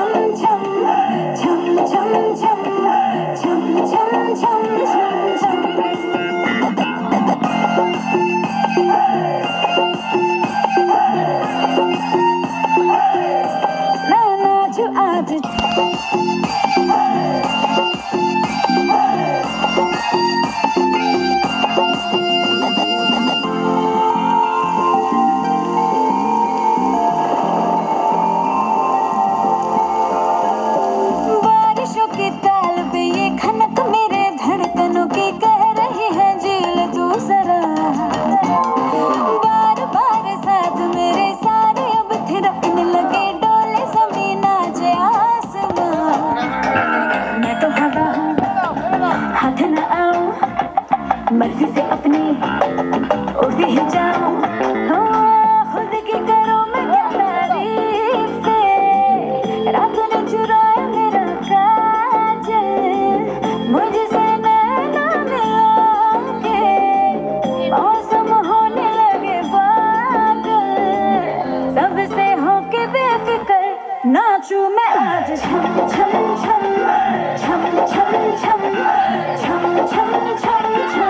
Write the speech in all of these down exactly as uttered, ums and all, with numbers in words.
मर्जी से अपनी उड़ती ही जाऊं, खुद की करूं मैं क्या तारीफ, रात ने चुराया मेरा काजल, मुझसे नैना मिला के मौसम होने लगे पागल, सबसे होके बेफिक्र नाचूं मैं आज छम छम छम छम छम छम छम छम छम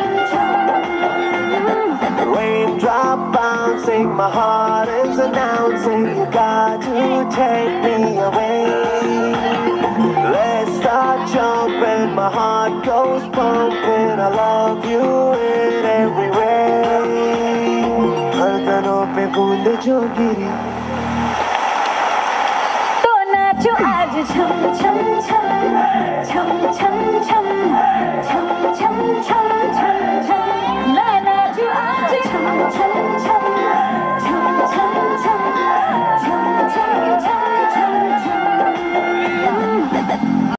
Raindrop bouncing, my heart is announcing, you got to take me away. Let's start jumping, my heart goes pumping, I love you in every way. धड़कनों पे बूंद जो गिरी, तो नाचो आज छम छम छम छम